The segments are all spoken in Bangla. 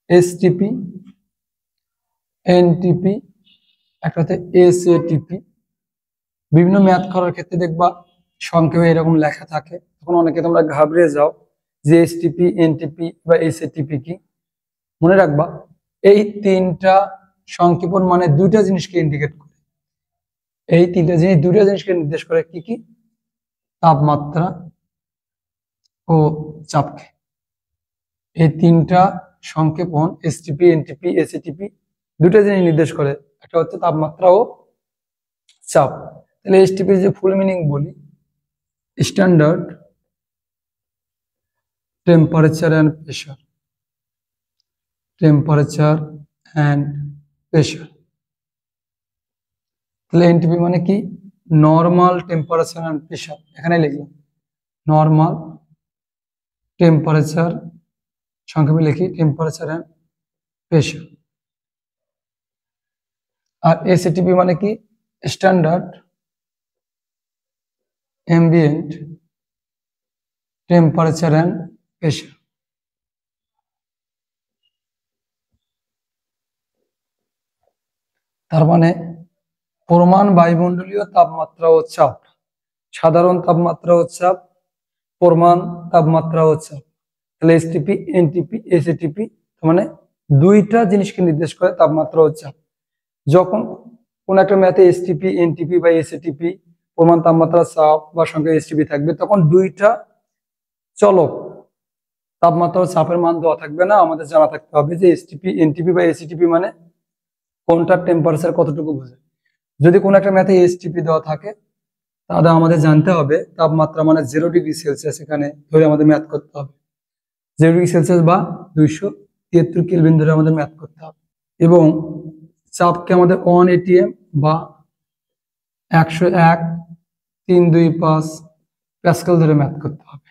এসটিপি, এনটিপি, একটা হচ্ছে এসএটিপি। বিভিন্ন ম্যাথ করার ক্ষেত্রে দেখবা সংক্ষেপে এরকম লেখা থাকে, তখন অনেকে তোমরা ঘাবড়ে যাও যে এসটিপি, এনটিপি বা এসএটিপি কি। মনে রাখবা এই তিনটা সংক্ষেপণ মানে দুইটা জিনিসকে ইন্ডিকেট করে, এই তিনটা জিনিস দুইটা জিনিসকে নির্দেশ করে, কি কি? তাপমাত্রা ও চাপকে। এই তিনটা সংক্ষেপণ এসটিপি, এনটিপি, এসএটিপি দুইটা জিনিস নির্দেশ করে, একটা হচ্ছে তাপমাত্রা ও চাপ। তাহলে এসটিপি যে ফুল মিনিং বলি, standard temperature and pressure, temperature and pressure. তাহলে এনটিপি মানে কি? নর্মাল টেম্পারেচার অ্যান্ড প্রেশার, এখানে লিখলাম নর্মাল টেম্পারেচার, সংক্ষেপে লিখি টেম্পারেচার অ্যান্ড প্রেশার। আর এসএটিপি মানে কি? Standard ambient temperature and pressure. তার মানে প্রমাণ বায়ুমণ্ডলীয় তাপমাত্রা ও চাপ, সাধারণ তাপমাত্রা ও চাপ, প্রমাণ তাপমাত্রা ও চাপ। তাহলে এসটিপি, এনটিপি, এসএটিপি মানে দুইটা জিনিসকে নির্দেশ করে, তাপমাত্রা ও চাপ। যখন কোন একটা ম্যাথে এসটিপি, এনটিপি বা এসএটিপি, প্রমাণ তাপমাত্রা, চাপ বা সংখ্যা এসটিপি থাকবে, তখন দুইটা চলক তাপমাত্রা ও চাপের মান দেওয়া থাকবে না, আমাদের জানা থাকতে হবে যে এসটিপি, এনটিপি বা এসএটিপি মানে কোনটার টেম্পারেচার কতটুকু বোঝায়। যদি কোনো একটা ম্যাথে এসটিপি দেওয়া থাকে, তাহলে আমাদের জানতে হবে তাপমাত্রা মানে 0 ডিগ্রি সেলসিয়াস, এখানে ধরে আমাদের ম্যাথ করতে হবে 0 ডিগ্রি সেলসিয়াস বা 273 কেলভিন ধরে আমাদের ম্যাথ করতে হবে। এবং চাপকে আমাদের 1 atm বা 101.325 প্যাসকেল ধরে ম্যাথ করতে হবে।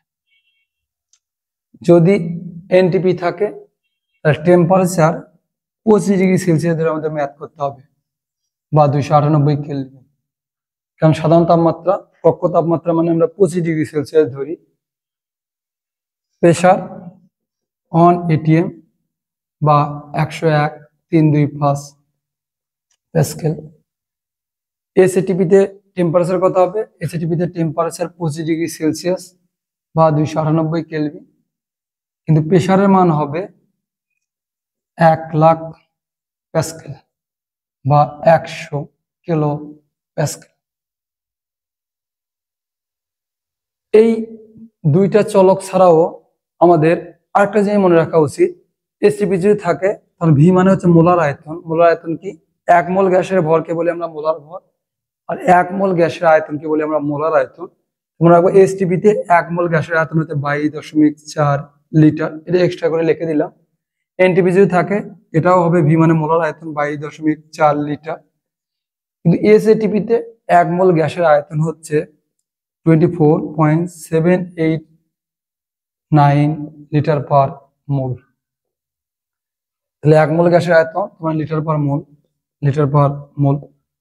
যদি এনটিপি থাকে তাহলে টেম্পারেচার 25 ডিগ্রি সেলসিয়াস ধরে আমাদের ম্যাথ করতে হবে বা 298 কেলভিন। কারণ সাধারণ তাপমাত্রা, কক্ষ তাপমাত্রা মানে আমরা 25 ডিগ্রি সেলসিয়াস ধরি। প্রেশার 1 atm বা 101.325 প্যাসকেল। এসএটিপিতে টেম্পারেচার কত হবে? এসএটিপিতে টেম্পারেচার 25 ডিগ্রি সেলসিয়াস বা 298 কেলভিন, কিন্তু প্রেশারের মান হবে 1 লাখ প্যাসকেল বা 100 কিলো প্যাসকেল। এই দুইটা চলক ছাড়াও আমাদের আরেকটা জিনিস মনে রাখা উচিত, এসটিপি যদি থাকে তাহলে ভি মানে হচ্ছে মোলার আয়তন। মোলার আয়তন কি? 1 মোল গ্যাসের ভরকে বলি আমরা মোলার ভর, আর 1 মোল গ্যাসের আয়তনকে বলি আমরা মোলার আয়তন। মনে রাখবো এসটিপিতে 1 মোল গ্যাসের আয়তন হচ্ছে 22.4 লিটার, এটা এক্সট্রা করে লিখে দিলাম। এনটিপি যদি থাকে এটাও হবে ভি মানে মোলার আয়তন 22.4 লিটার। কিন্তু এসএটিপিতে 1 মোল গ্যাসের আয়তন হচ্ছে 24.789 লিটার পার মোল। তাহলে 1 মোল গ্যাসের আয়তন তোমার লিটার পার মোল, লিটার পার মোল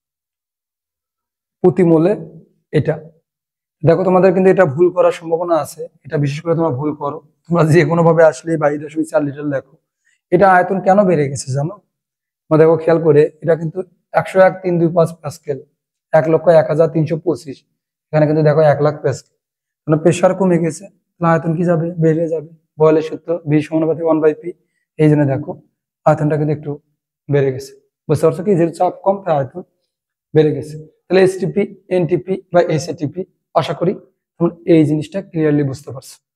প্রতি মোলে। এটা দেখো তোমাদের কিন্তু এটা ভুল করার সম্ভাবনা আছে, এটা বিশেষ করে তোমরা ভুল করো, তোমরা যে কোনো ভাবে আসলে 22.4 লিটার লেখো। এটা আয়তন কেন বেড়ে গেছে জানো? তোমরা দেখো খেয়াল করে, এটা কিন্তু 101.325 প্যাসকেল, 1,01,325, এখানে কিন্তু দেখো 1 লাখ প্যাসকেল। মানে প্রেশার কমে গেছে, আয়তন কি যাবে? বেড়ে যাবে। বয়লের সূত্র ভি সমানুপাতিক 1/p, এই জন্য দেখো আয়তনটা কিন্তু একটু বেড়ে গেছে। বুঝতে পারছো কি? যে চাপ কম তাই আয়তন বেড়ে গেছে। তাহলে এসটিপি, এনটিপি বা এসএটিপি, আশা করি তোমরা এই জিনিসটা ক্লিয়ারলি বুঝতে পারছো।